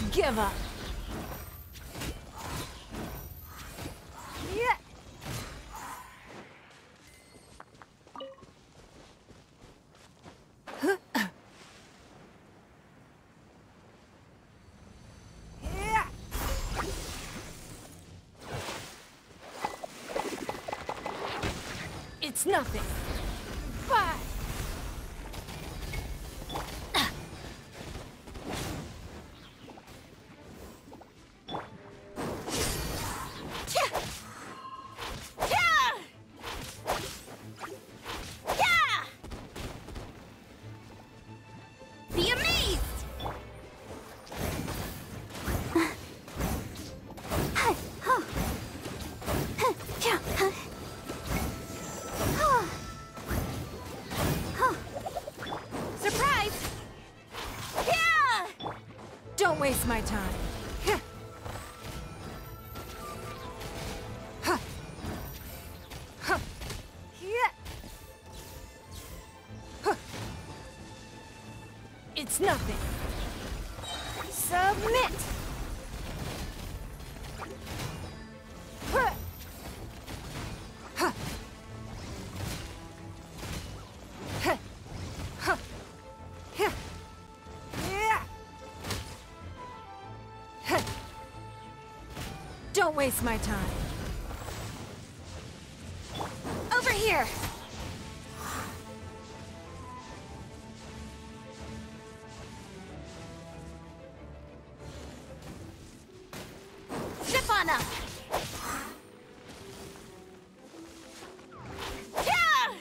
Give up. Yeah. Yeah. It's nothing. Bye. Be amazed! Surprise! Yeah! Don't waste my time. It's nothing. Submit. Don't waste my time. Over here! Zip on up! Yeah!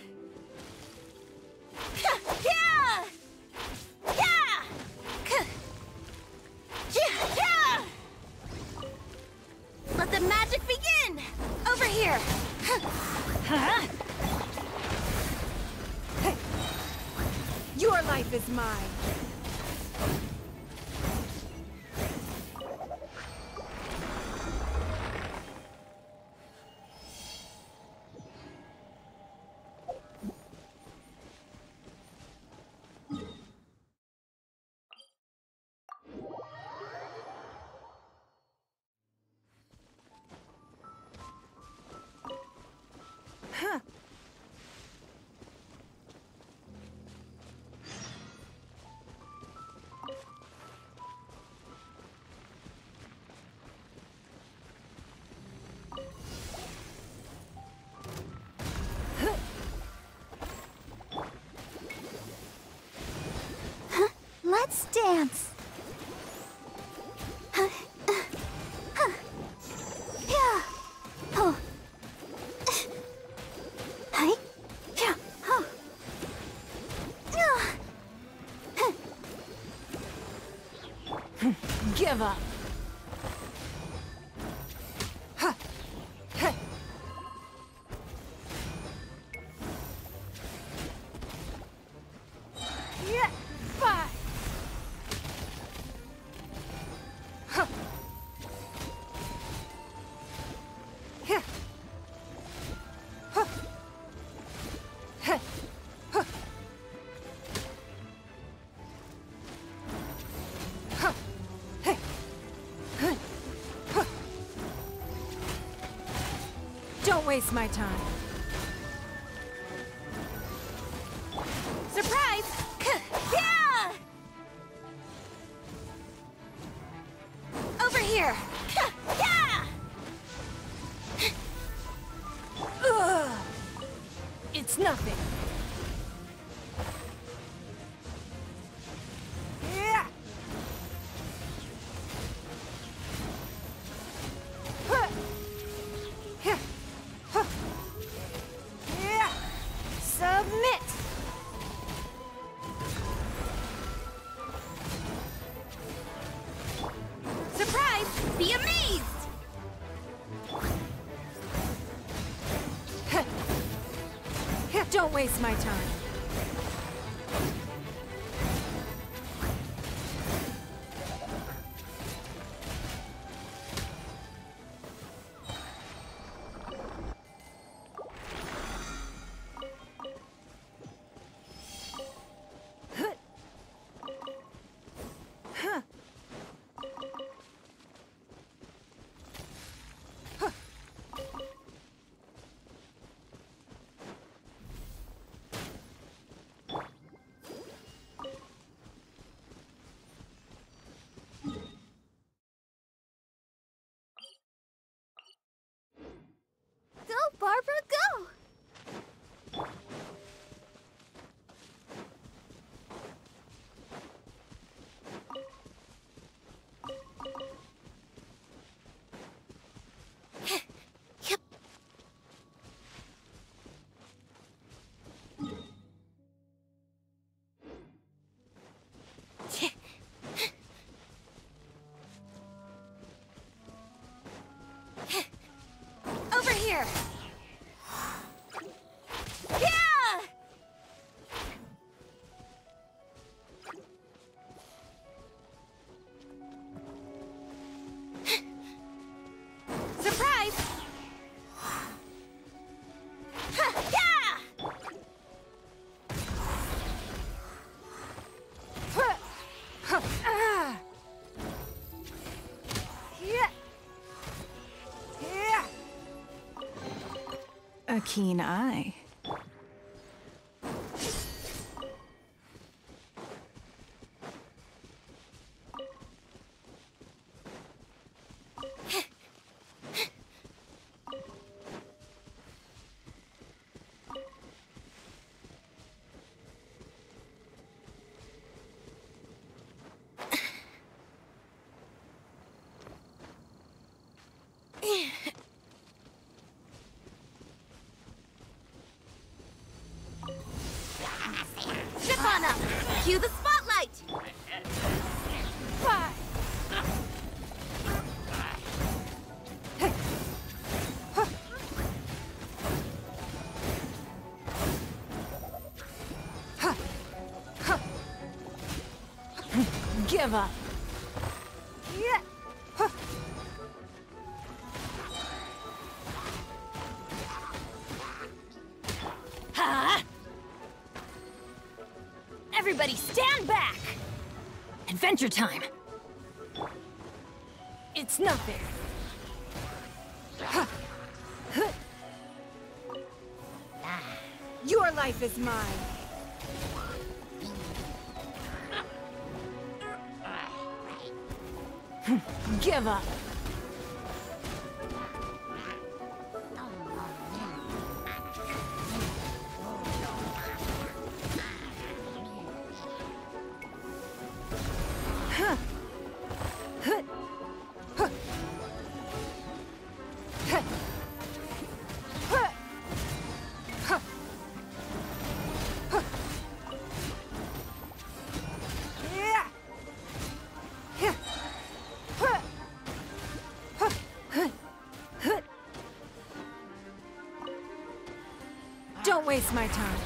Yeah! Yeah! Yeah! Let the magic begin! Over here! Huh? Your life is mine. Huh. Let's dance! Yeah! Oh. Hi! Yeah! Oh. Give up. Yeah. Bye. Don't waste my time. Surprise! Yeah! Over here! Yeah! Ugh. It's nothing. Yeah. Yeah. Submit. Surprise! Be amazed! Don't waste my time. Huh. There! Yeah! Surprise! Yeah! A keen eye. Step on up! Cue the spotlight! Give up. Ha! Everybody stand back! Adventure time! It's nothing. Your life is mine. Give up. Don't waste my time.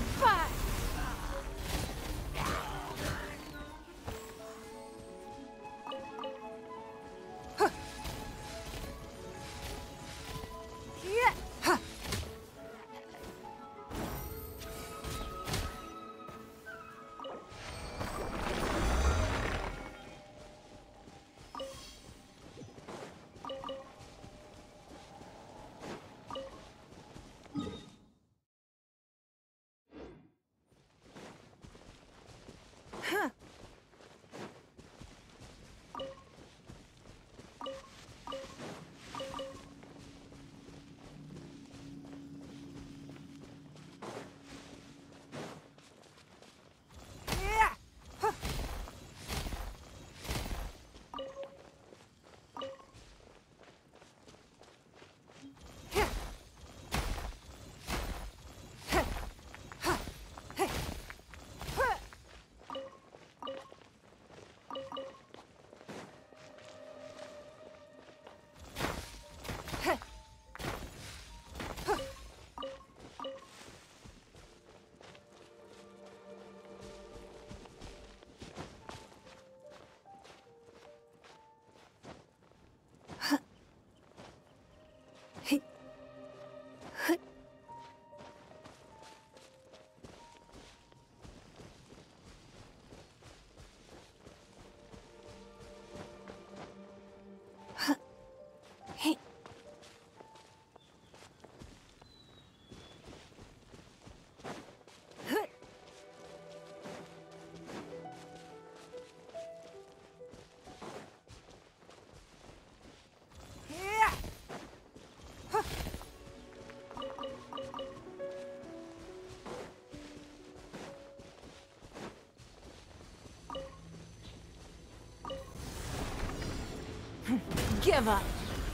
Give up.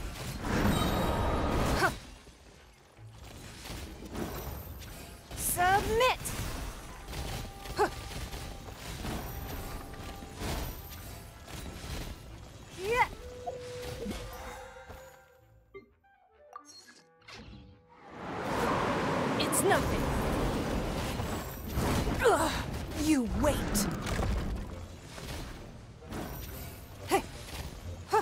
Submit! It's nothing. Ugh, you wait. Hey. Huh.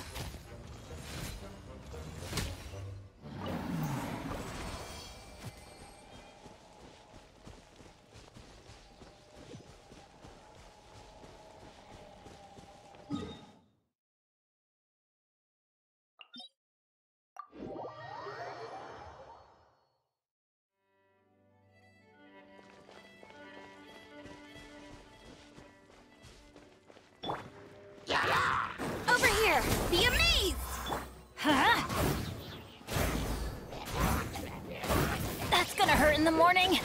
Over here! Be amazed! Huh? That's gonna hurt in the morning.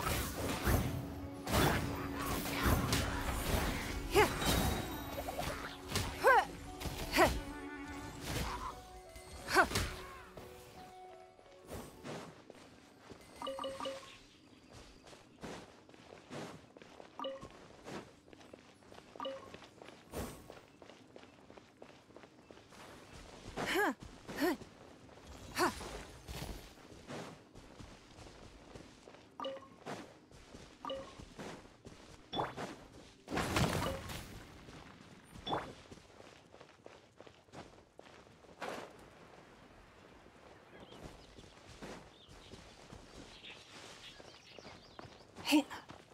Hey.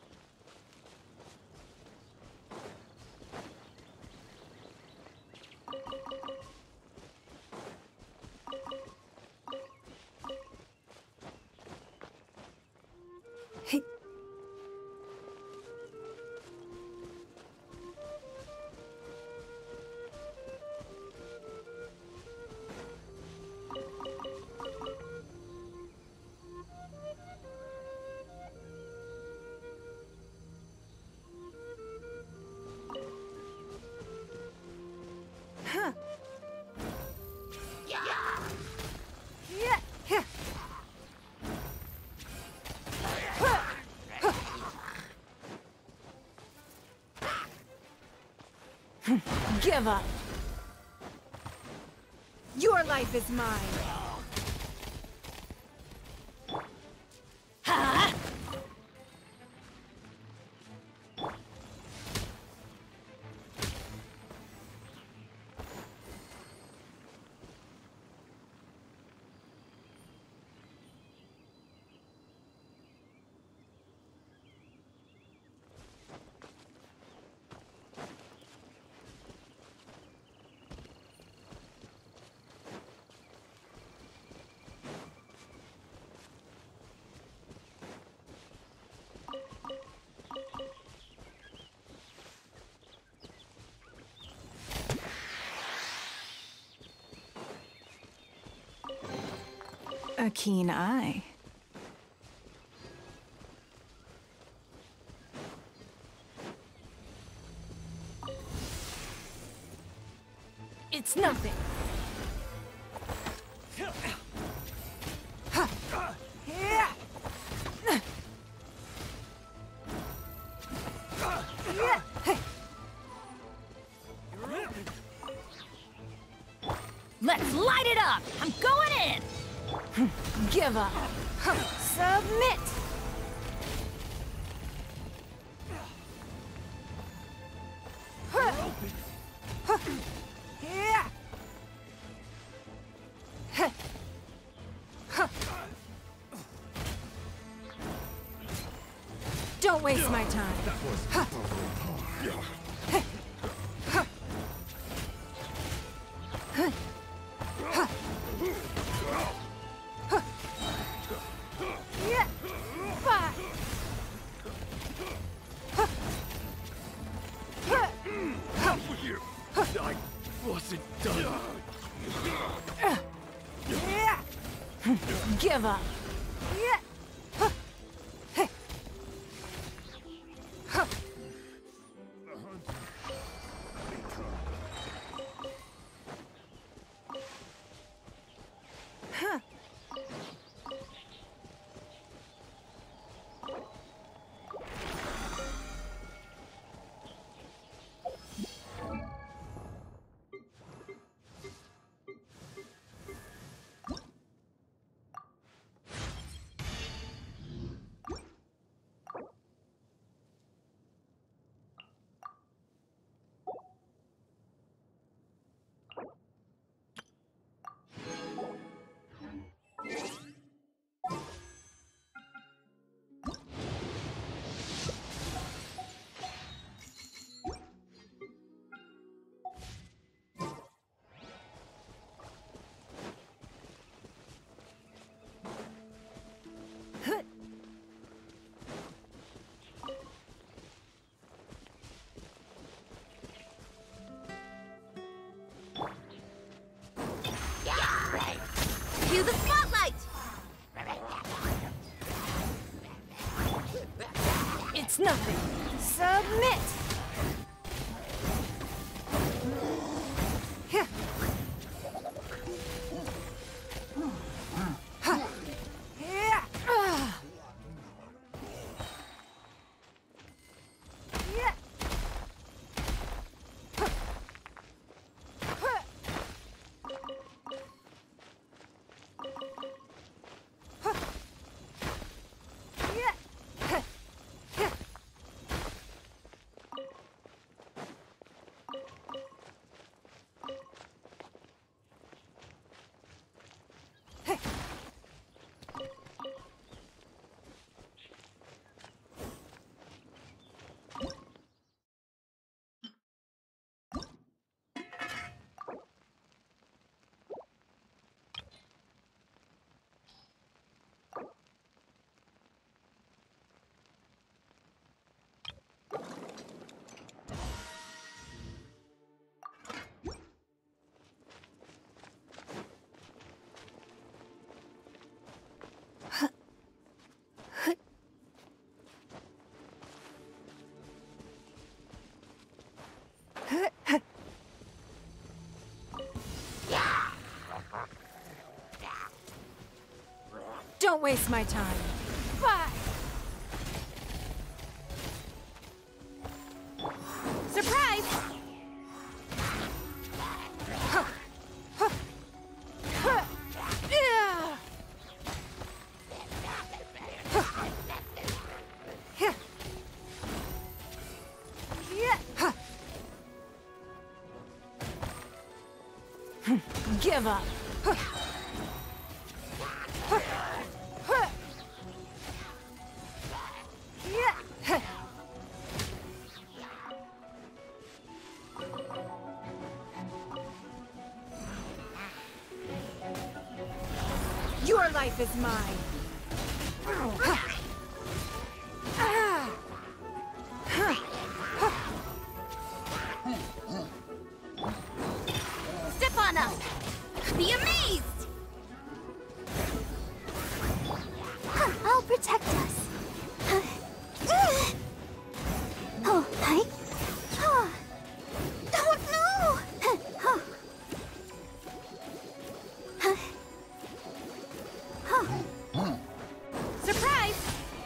Hey. Huh. Yeah. Yeah. Give up. Your life is mine. Ha! A keen eye. It's nothing. Let's light it up! I'm going in! Give up. Submit! Don't waste my time. I wasn't done. Give up. Cue the spotlight! It's nothing. Submit! Yeah. Don't waste my time. Bye. Surprise! Give up. Your life is mine. Step on up! Be amazed! I'll protect us. Oh, hi. Oh, no! Surprise!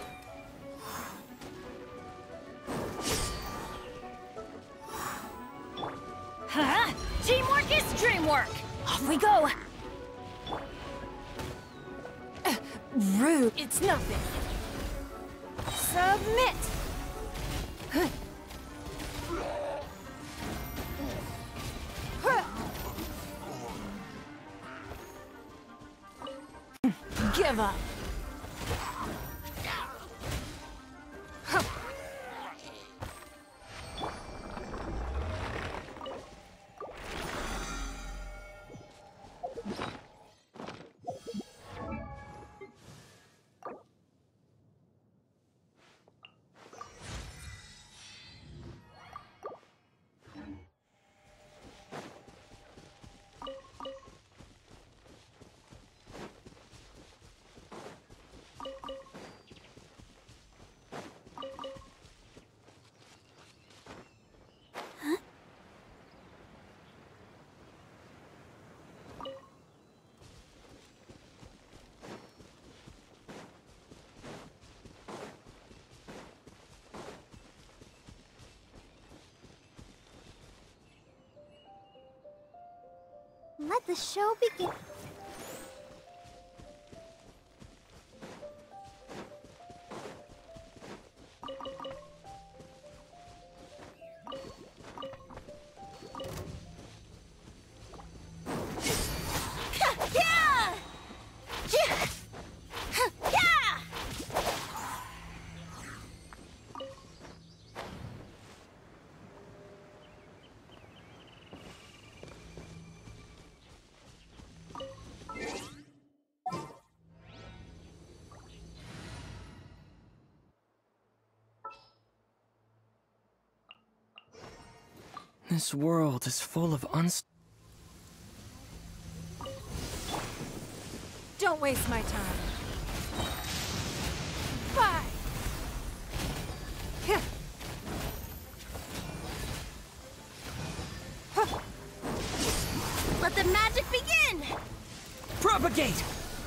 Huh? Teamwork is dreamwork! Off we go! Rude. It's nothing. Submit! Give up. Let the show begin. This world is full of Don't waste my time. Bye! Let the magic begin! Propagate!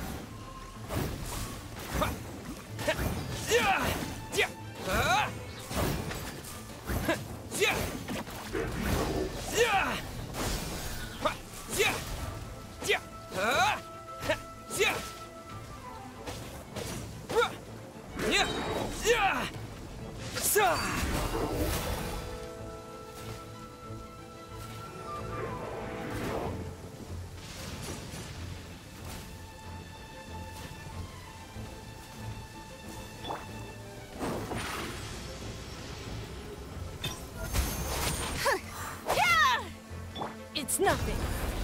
It's nothing.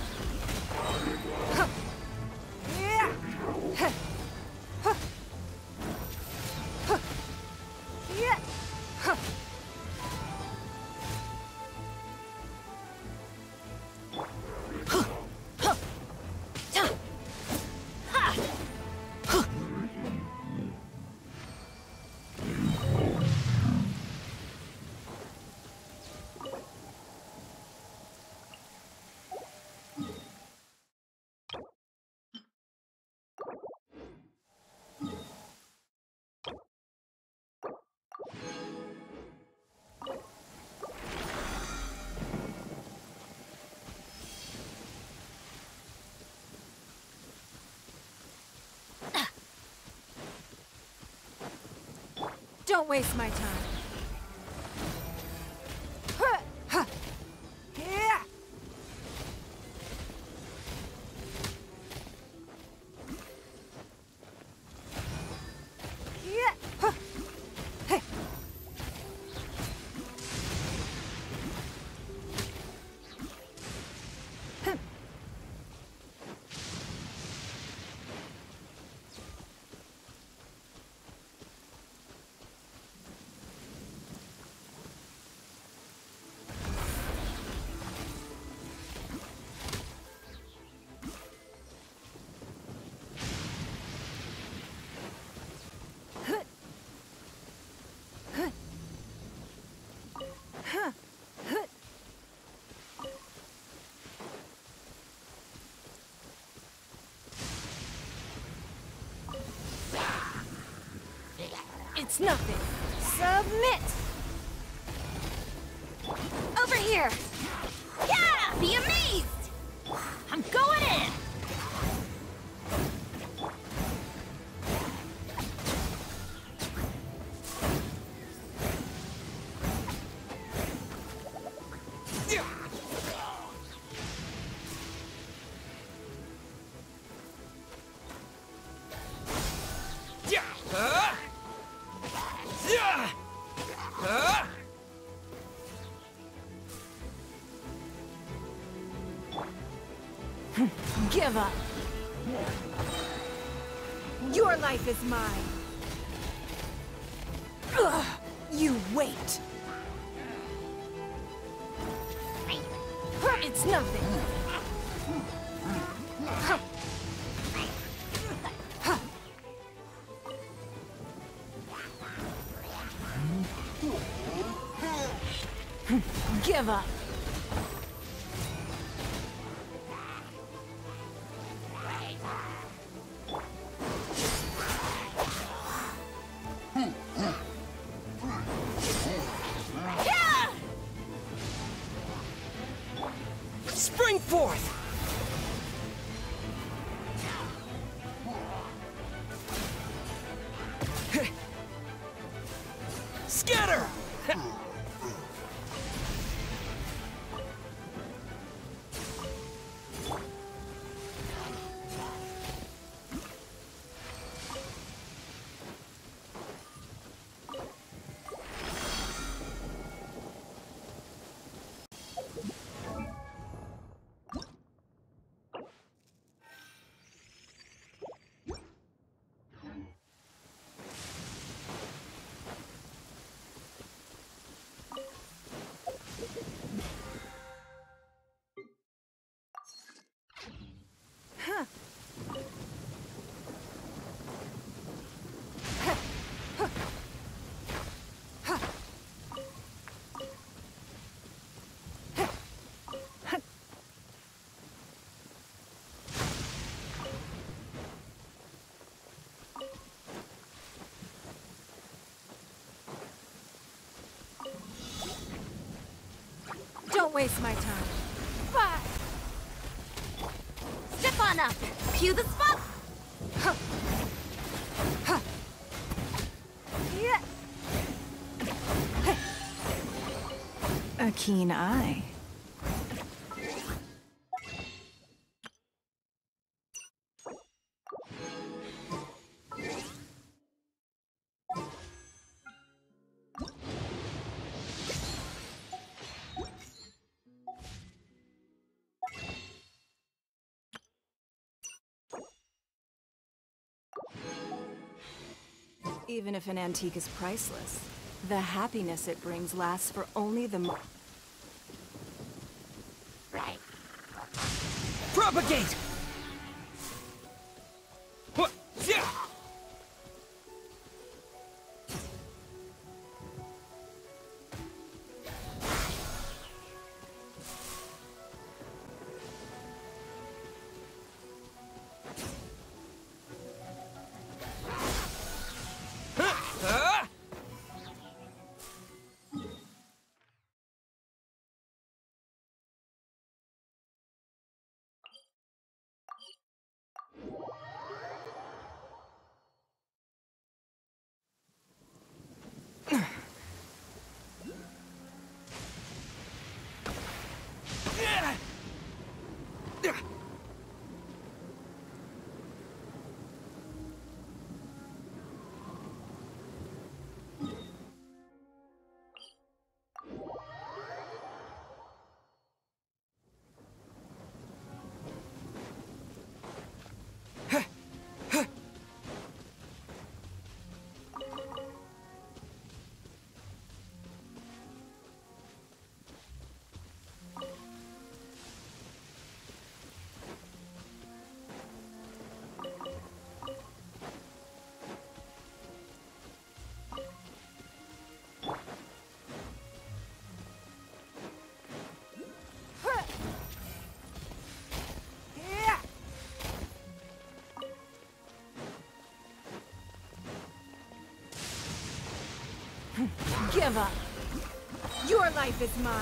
Don't waste my time. It's nothing. Submit! Over here! Yeah! Be amazed! I'm going in! Give up. Your life is mine. Ugh, you wait. It's nothing. Give up. Spring forth! Scatter! Don't waste my time. Bye. Step on up. Cue the spot. Yeah. A keen eye. Even if an antique is priceless, the happiness it brings lasts for only the Propagate! What? Yeah! Give up. Your life is mine.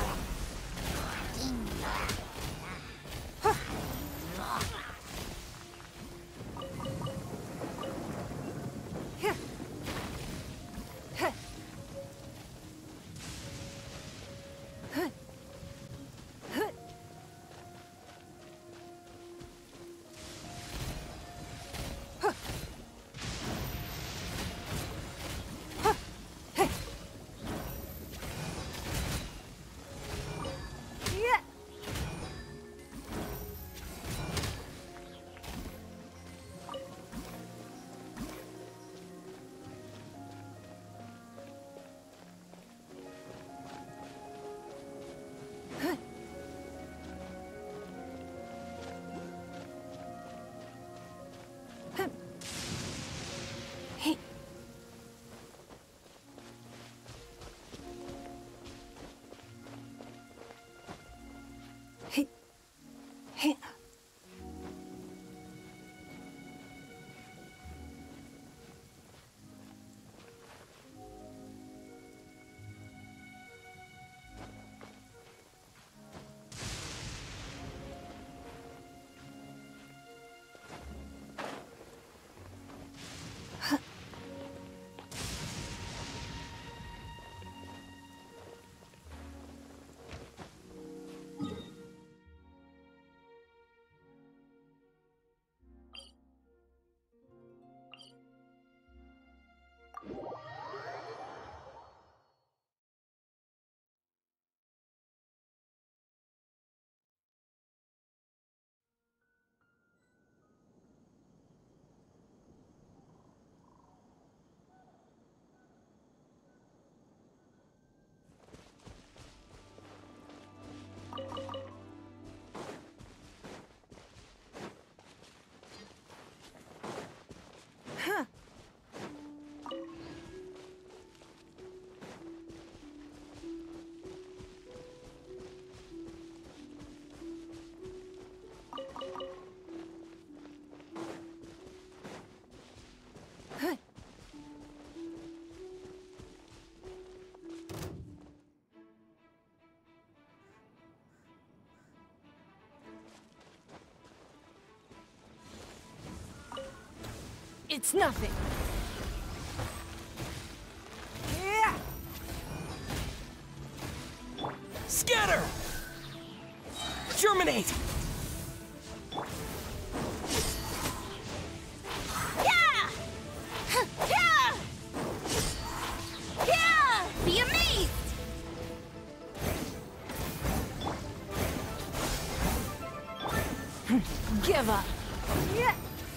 It's nothing. Yeah. Scatter! Germinate! Yeah! Yeah! Yeah! Be amazed! Give up. Yeah.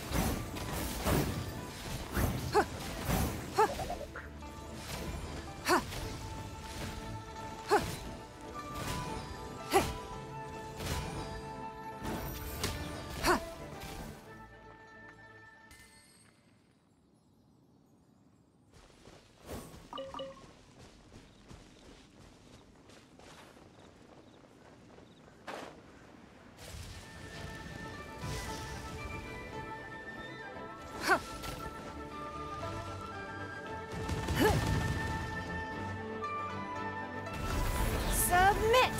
Submit!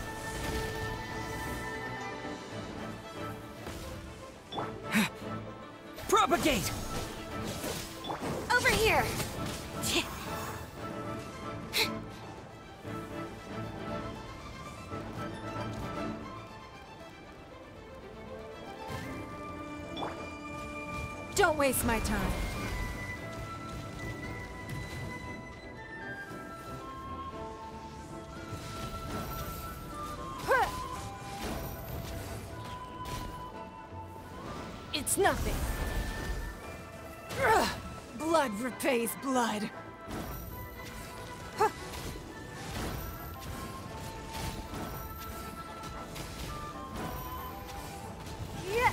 Propagate! Over here! Don't waste my time. It's nothing. Ugh. Blood repays blood. Yeah.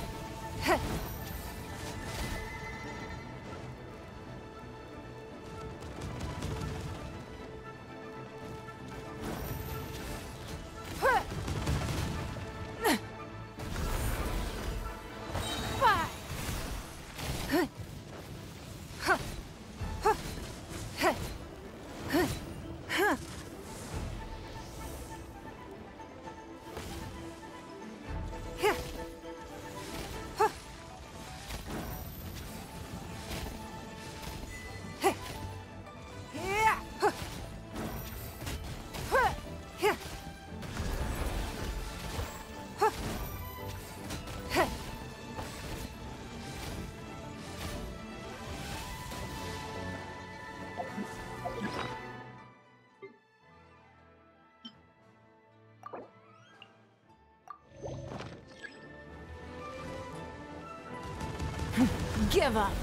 Give up.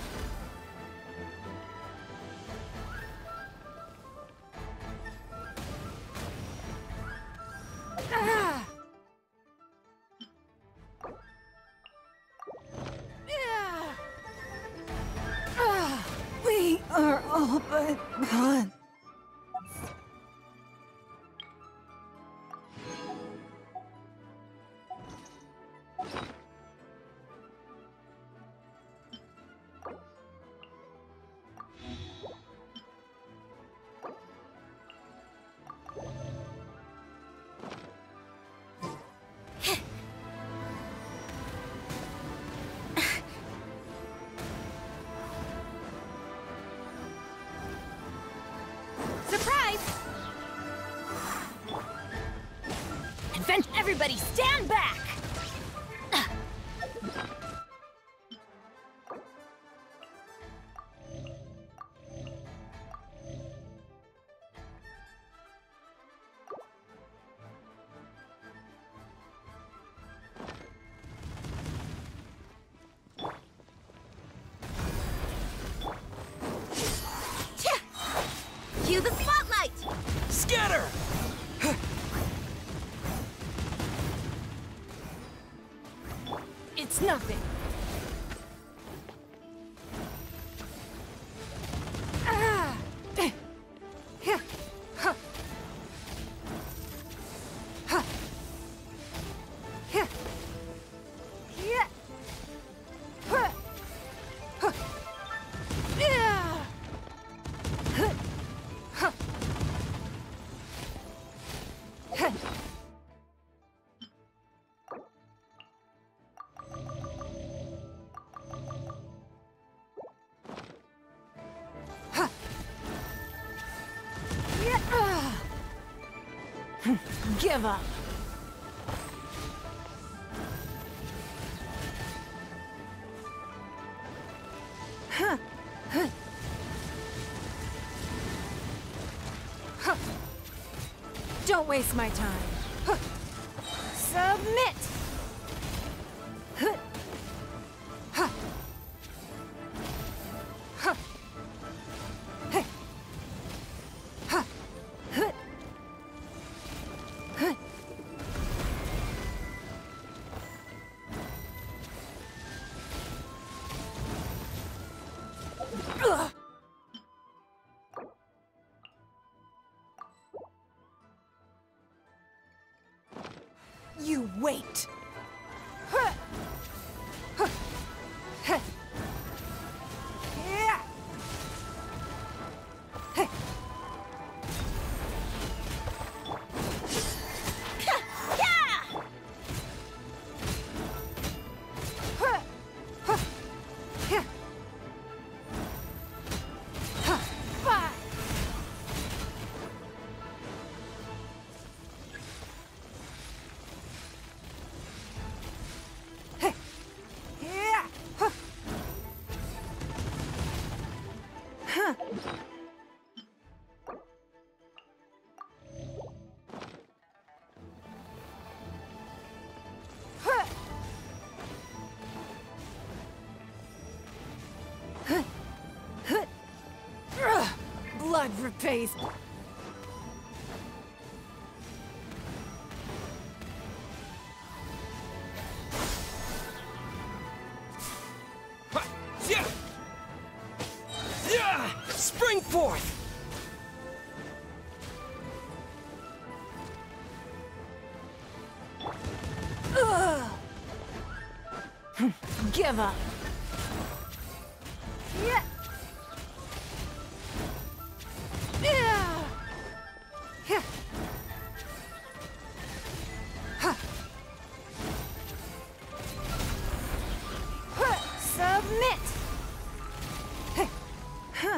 Ah. Yeah. Ah. We are all but gone. Give up. Huh. Huh. Huh. Don't waste my time. Huh. Submit. Huh. Huh. Huh. Hey. Huh. Huh. Huh. Ugh. You wait. Huh. Huh. Huh. Yeah. Hey. Yeah! Huh. Huh. Yeah. Huh. Bye. Hey. Yeah. Huh. Huh. Huh. Huh. Huh. Ugh. Blood repays. Ha! Yeah! Yeah! Spring forth! Ugh. Give up. Yeah. Yeah. Yeah. Huh. Huh. Submit. Hey. Huh.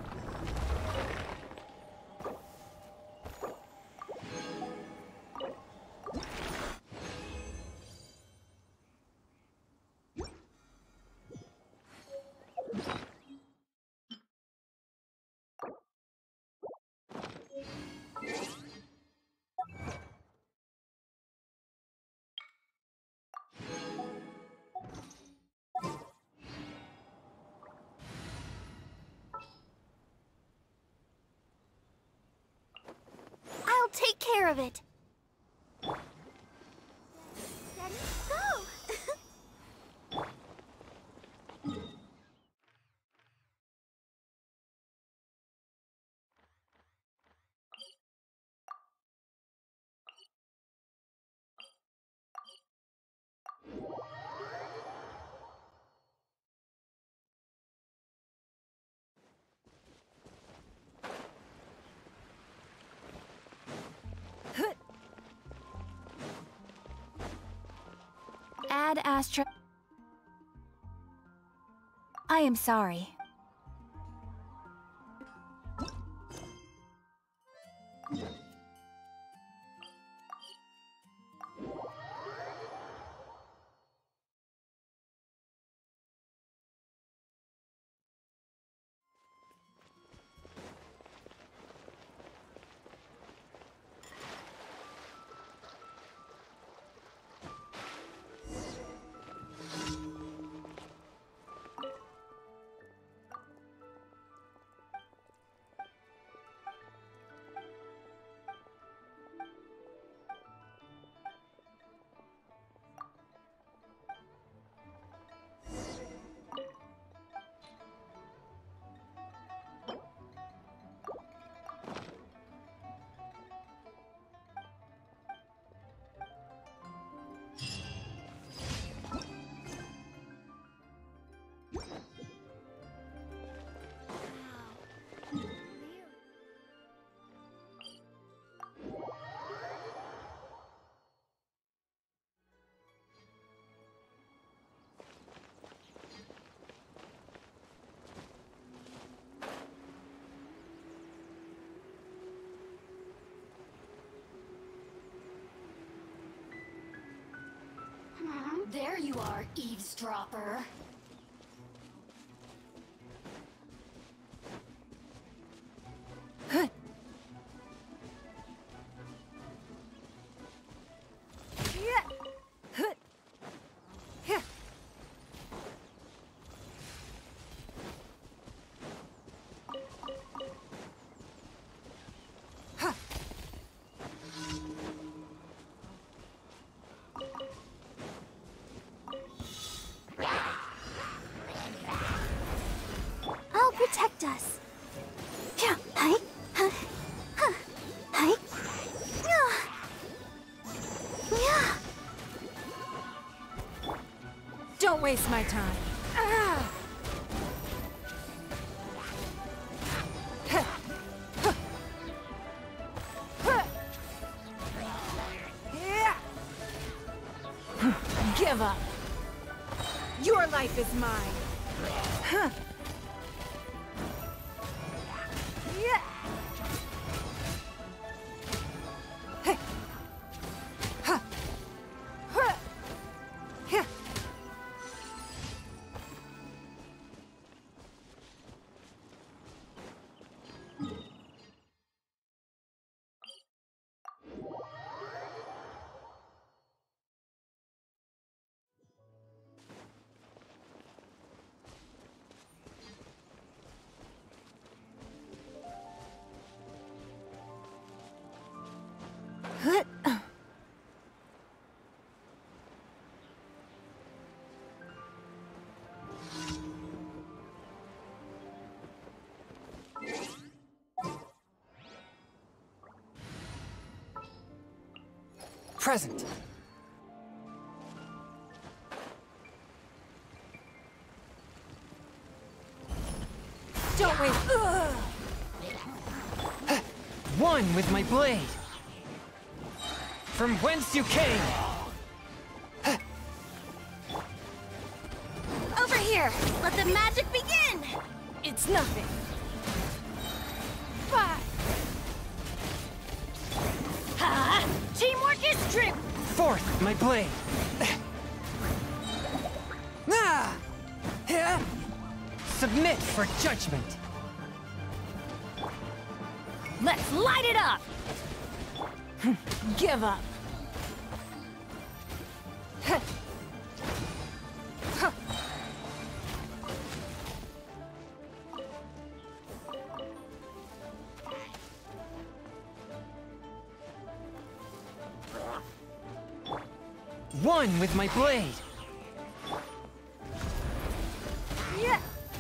I'll take care of it. Ready? Go! Add Astra. I am sorry. you are, eavesdropper. I'll protect us. Hi. Hi. Don't waste my time. Give up. Your life is mine. Present. Don't wait. One with my blade. From whence you came. Over here! Let the magic begin! It's nothing. Bah! Ha! Teamwork is strength! Forth, my blade. Ah! Yeah. Submit for judgment. Let's light it up! Give up. One with my blade. Yeah.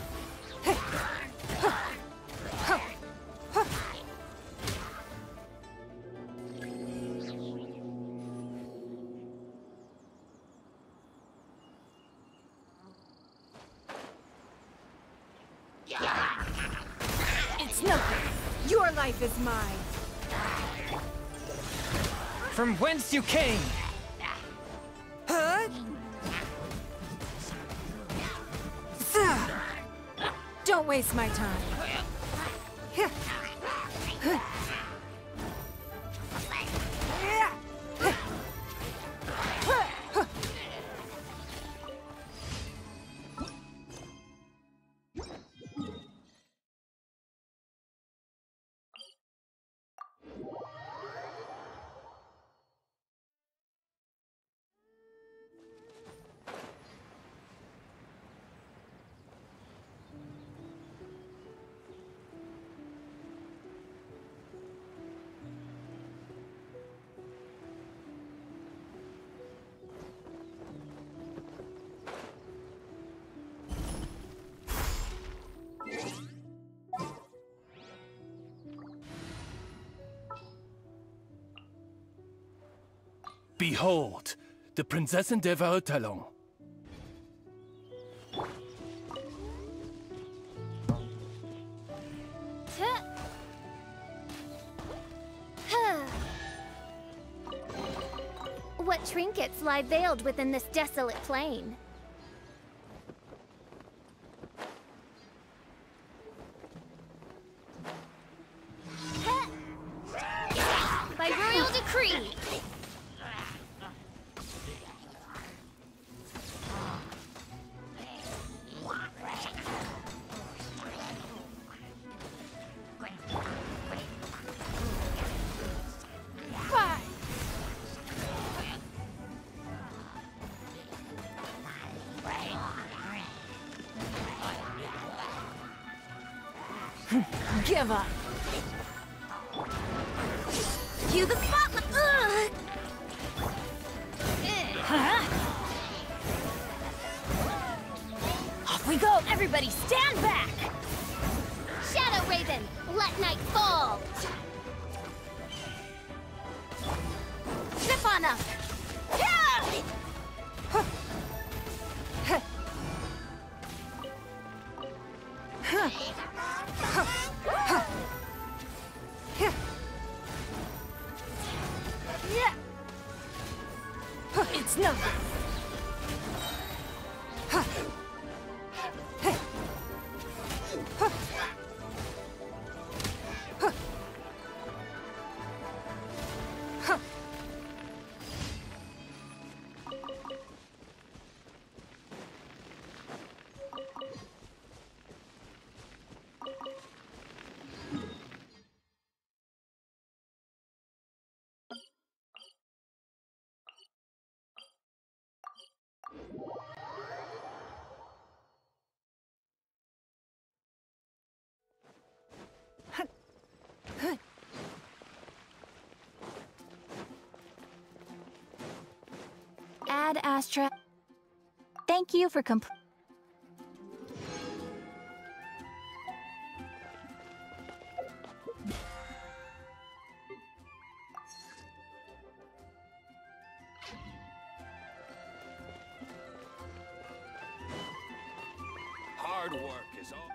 It's nothing. Your life is mine. From whence you came. Huh? Don't waste my time. Behold, the Prinzessin der Verurteilung. What trinkets lie veiled within this desolate plain? By royal decree! Give up. Cue the spotlight! Ugh. Off we go. Everybody stand back. Shadow Raven, let night fall! Zip on up! Yeah! It's nothing. Ad Astra. Thank you for Hard work is all.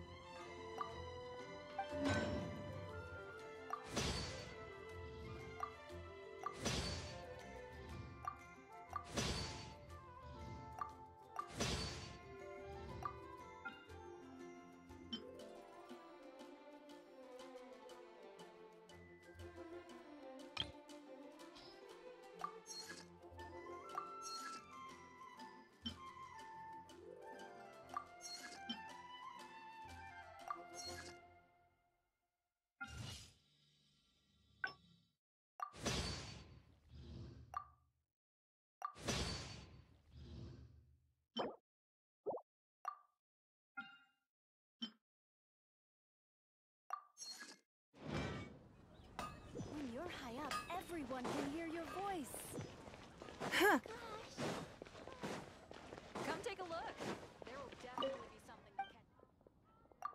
When you're high up, everyone can hear your voice. Come take a look. There will definitely be something that can...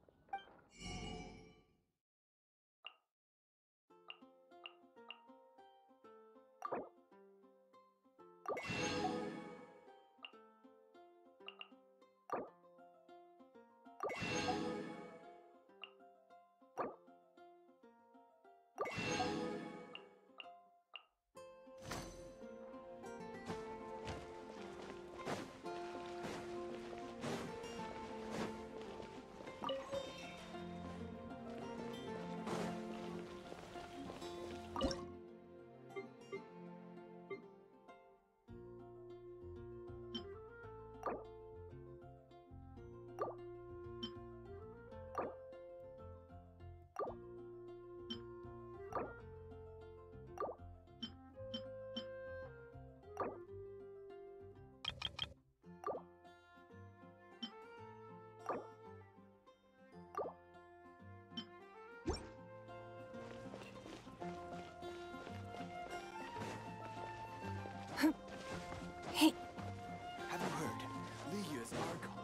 Have you heard? Liu is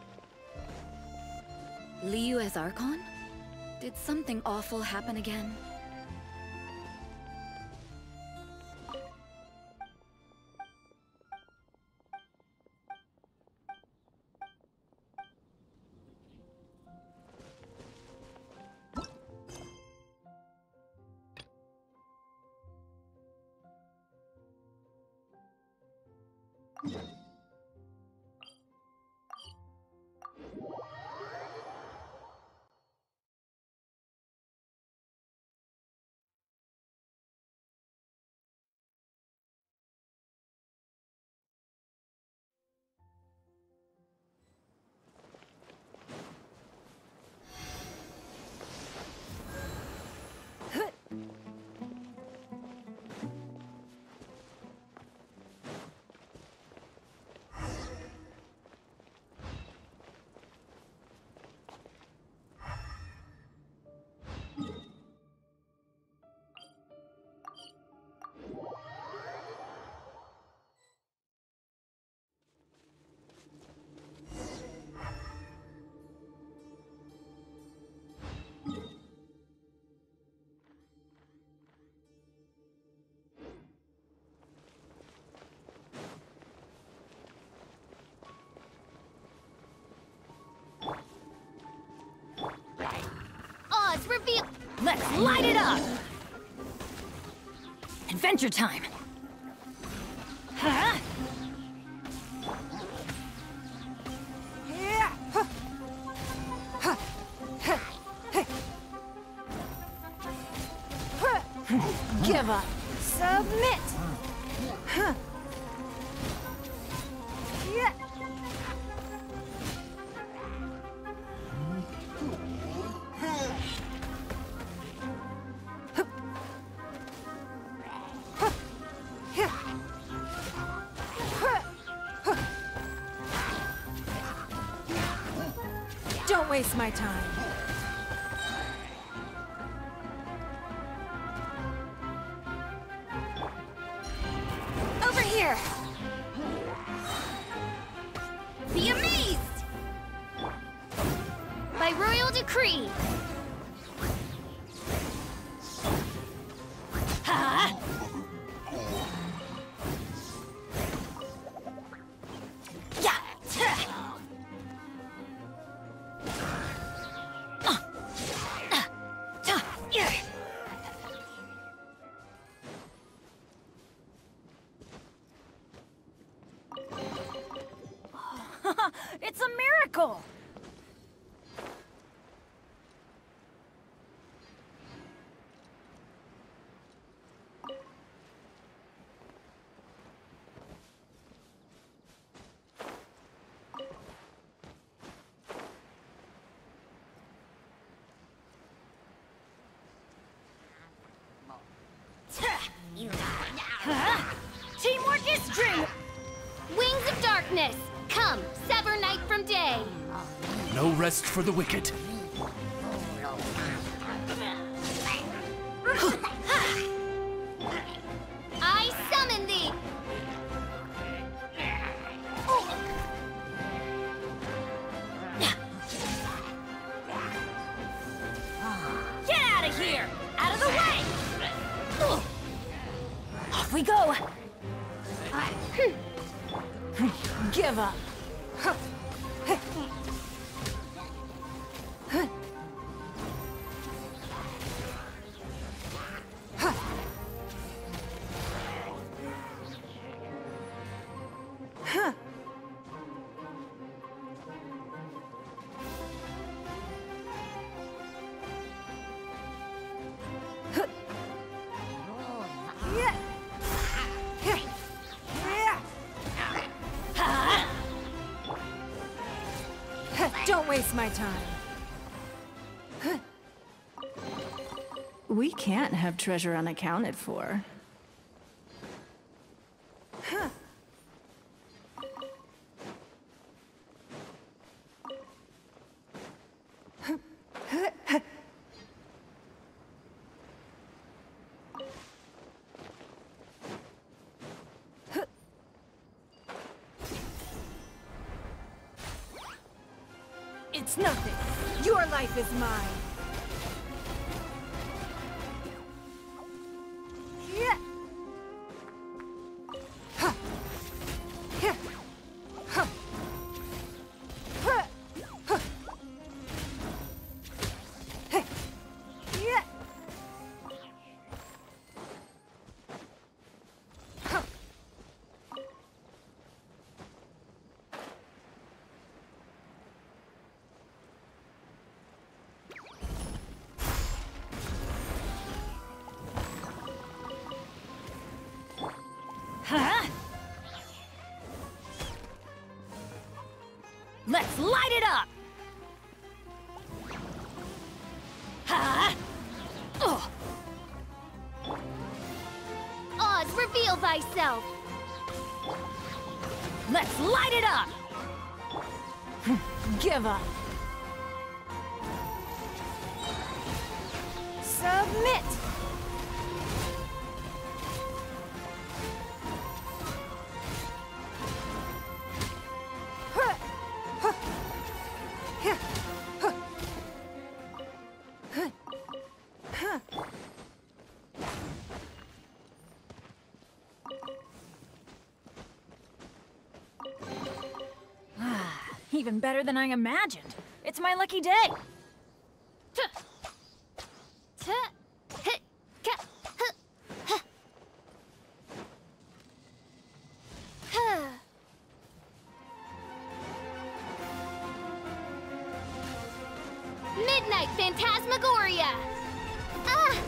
Archon. Liu as Archon? Did something awful happen again? reveal. Let's light it up. Adventure time! Huh? Give up. Submit. Huh. Yeah. Don't waste my time. Over here. Be amazed. By royal decree. Ha! Yeah. It's a miracle! Huh? Teamwork is true! Wings of darkness. Come, sever night from day. No rest for the wicked. I summon thee. Get out of here! Out of the way! Off we go! Give up. Don't waste my time. We can't have treasure unaccounted for. It's nothing. Your life is mine. Yeah. Huh. Yeah. Huh. Huh. Huh. Hey. Yeah. Huh. Huh? Let's light it up! Huh? Oh. Oz, reveal thyself. Let's light it up! Give up. Submit. Even better than I imagined. It's my lucky day. Midnight Phantasmagoria! Ah!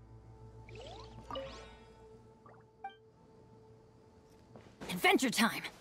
Adventure time!